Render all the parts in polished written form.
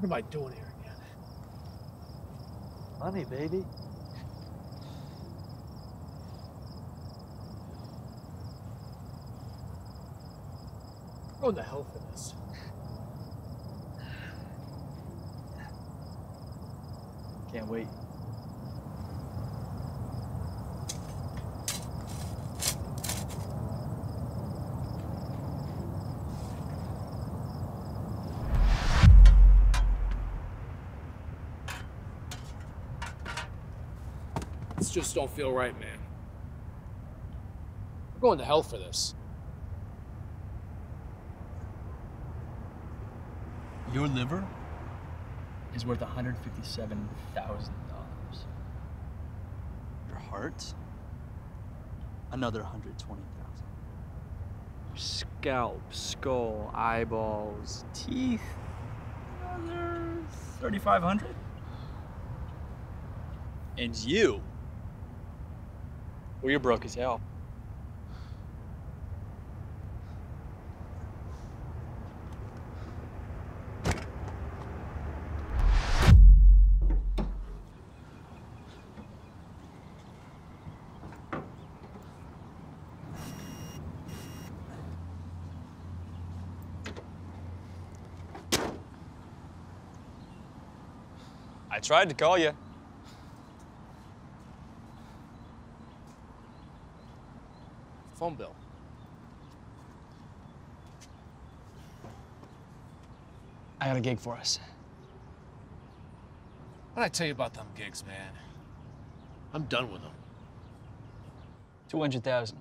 What am I doing here again? Money, baby. I'm going to hell for this. Can't wait. This just don't feel right, man. I'm going to hell for this. Your liver is worth $157,000. Your heart? Another $120,000. Scalp, skull, eyeballs, teeth. Another $3,500. And you? Well, you're broke as hell. I tried to call you. Phone bill. I got a gig for us. What'd I tell you about them gigs, man? I'm done with them. 200,000.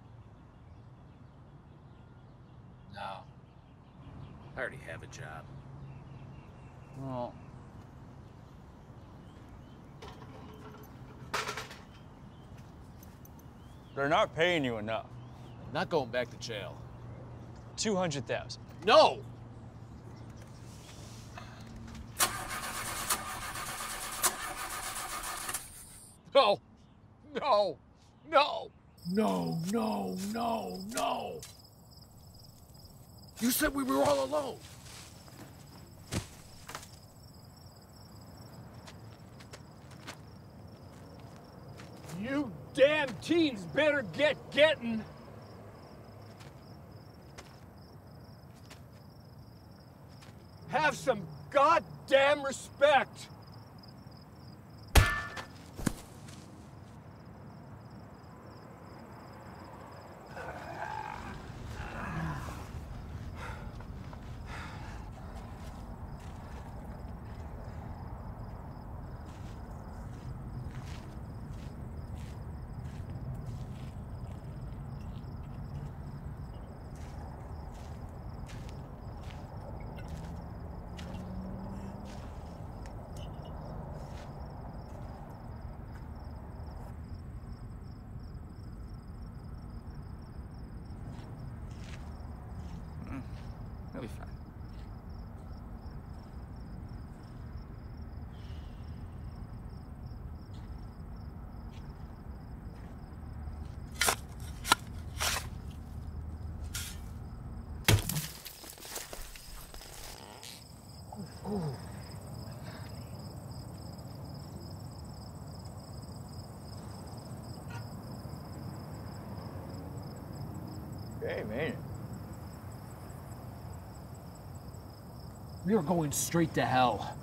No. I already have a job. Well, they're not paying you enough. I'm not going back to jail. 200,000. No! No! No! No! No, no, no, no! You said we were all alone. You damn teens better get getting. Have some goddamn respect. He'll be fine. Hey, man. We are going straight to hell.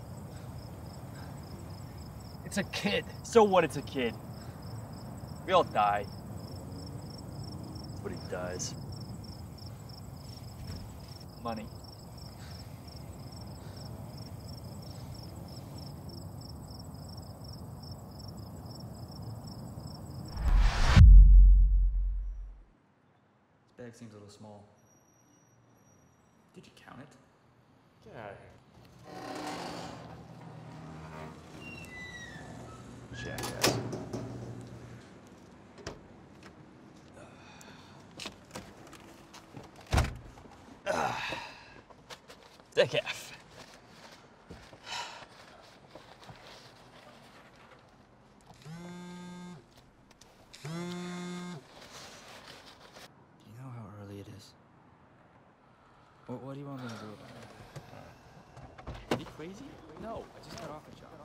It's a kid. So what? It's a kid. We all die. That's what he does. Money. This bag seems a little small. Did you count it? Get out of here. Jackass. Decaf. You know how early it is? What do you want me to do about it? crazy? No, I just got off a job.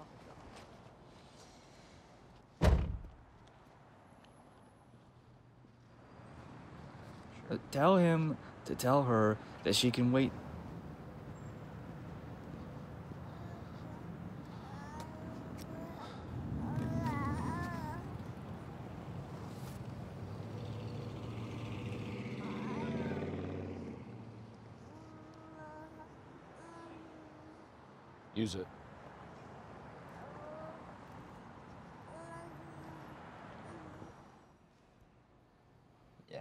Tell him to tell her that she can wait. Use it. Yeah.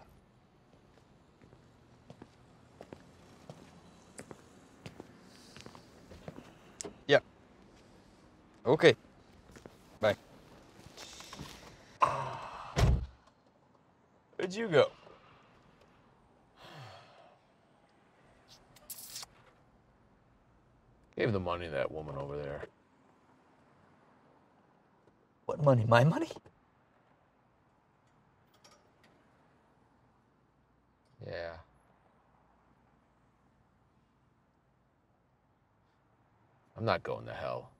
Yep. Okay. Bye. Where'd you go? Gave the money to that woman over there. What money? My money? Yeah. I'm not going to hell.